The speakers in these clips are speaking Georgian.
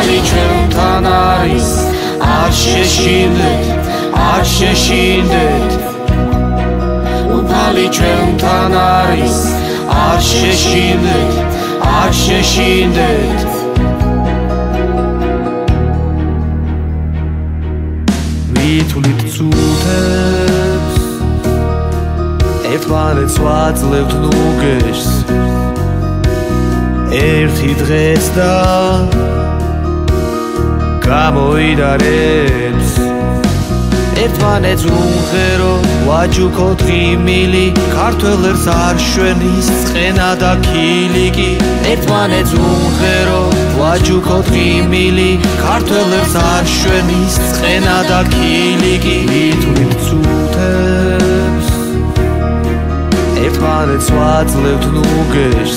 Upali ჩვენთან არის არ შეშინდეთ არ შეშინდეთ Upali ჩვენთან არის არ შეშინდეთ არ შეშინდეთ ვითვლით წუთებს ერთმანეთს ვაძლევთ ნუგეშს ერთი დღეს და გამოიდარებს ერთმანეთს უმღერო ვაჯუქოთ ღიმილი ქართველებს არ შვენის წყენა და ქილიკი ერთმანეთს უმღერო ვაჯუქოთ ღიმილი ქართველებს არ შვენის წყენა და ქილიკი ვითვლით წუთებს ერთმანეთს ვაძლევთ ნუგეშს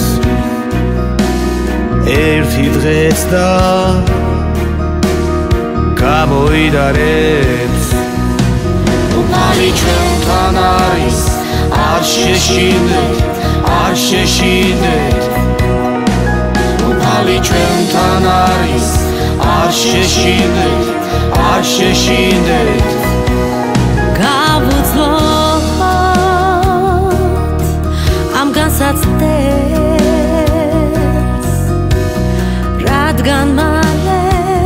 ერთი დღეს და გამოიდარებს Upali ჩვენთან არის არ შეშინდეთ არ შეშინდეთ Upali ჩვენთან არის არ შეშინდეთ არ შეშინდეთ გავუძლოთ ამ განსაცდელს რადგან მალე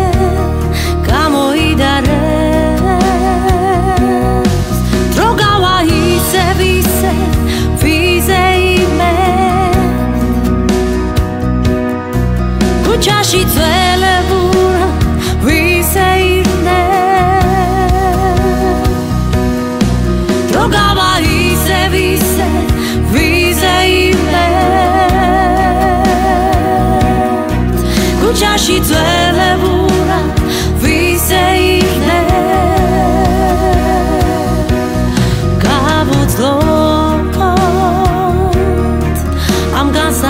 გამოიდარებს დრო გავა ისევ ვიზე იმედ ქუჩაში ძველებურა ვიზე ირნებ დრო გავა ისევ ვიზე იმედ ქუჩაში ძველებურა ვიზე ამ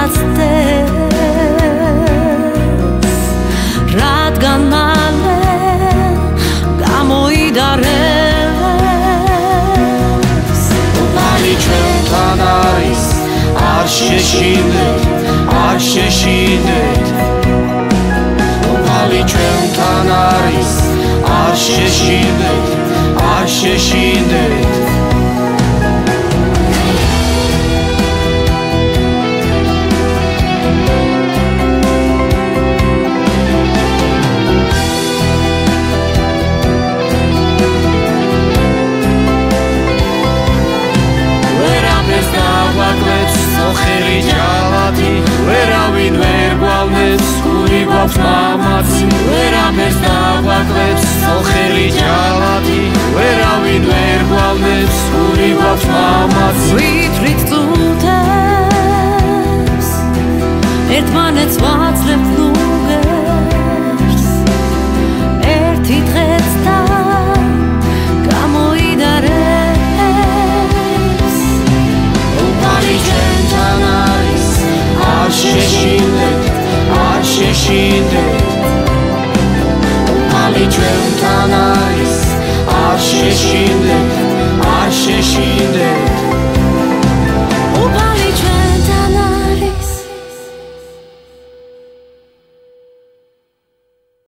განსაცდელს რადგან მალე გამოიდარებს Upali ჩვენთან არის არ შეშინდეთ არ შეშინდეთ Upali ჩვენთან არის არ შეშინდეთ არ შეშინდეთ ვერავინ ვერ გვავნებს გული გვაქვს მამაცი ვერაფერს დავაკლებს ოხერი ჯალათი ვერავინ ვერ გვავნებს გული გვაქვს მამაცი ვითვლით წუთებს ერთმანეთს ვაძლევთ ნუგეშს ერთი დღეს და გამოიდარებს Upali ჩვენთან არის არ შეშინდეთ არ შეშინდეთ Upali ჩვენთან არის არ შეშინდეთ არ შეშინდეთ